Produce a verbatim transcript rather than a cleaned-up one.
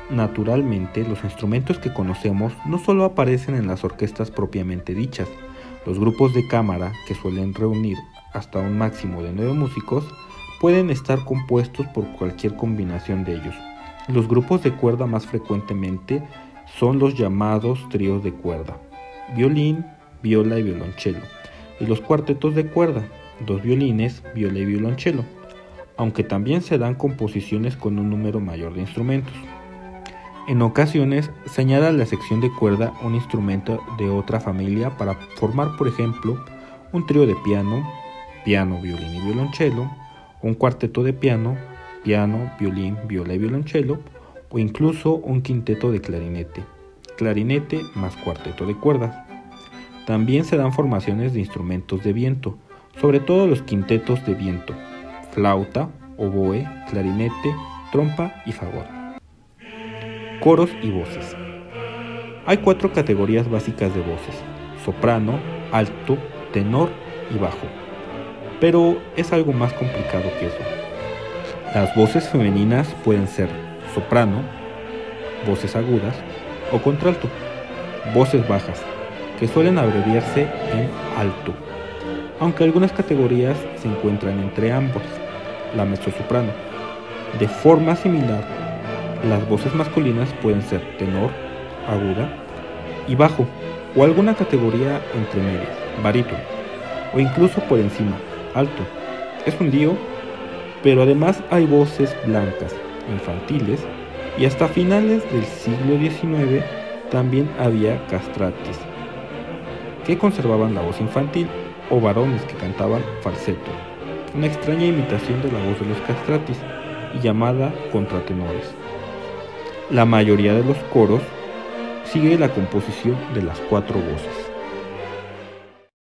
Naturalmente, los instrumentos que conocemos no solo aparecen en las orquestas propiamente dichas. Los grupos de cámara, que suelen reunir hasta un máximo de nueve músicos, pueden estar compuestos por cualquier combinación de ellos. Los grupos de cuerda más frecuentemente son los llamados tríos de cuerda, violín, viola y violonchelo, y los cuartetos de cuerda, dos violines, viola y violonchelo, aunque también se dan composiciones con un número mayor de instrumentos. En ocasiones se añade a la sección de cuerda un instrumento de otra familia para formar, por ejemplo, un trío de piano, piano, violín y violonchelo, un cuarteto de piano, piano, violín, viola y violonchelo, o incluso un quinteto de clarinete, clarinete más cuarteto de cuerdas. También se dan formaciones de instrumentos de viento, sobre todo los quintetos de viento, flauta, oboe, clarinete, trompa y fagot. Coros y voces. Hay cuatro categorías básicas de voces: soprano, alto, tenor y bajo. Pero es algo más complicado que eso. Las voces femeninas pueden ser soprano, voces agudas o contralto, voces bajas, que suelen abreviarse en alto, aunque algunas categorías se encuentran entre ambos, la mezzosoprano. De forma similar, las voces masculinas pueden ser tenor, aguda y bajo, o alguna categoría entre medias, barítono, o incluso por encima, alto. Es un lío, pero además hay voces blancas, infantiles, y hasta finales del siglo diecinueve también había castratis, que conservaban la voz infantil, o varones que cantaban falseto, una extraña imitación de la voz de los castratis y llamada contratenores. La mayoría de los coros sigue la composición de las cuatro voces.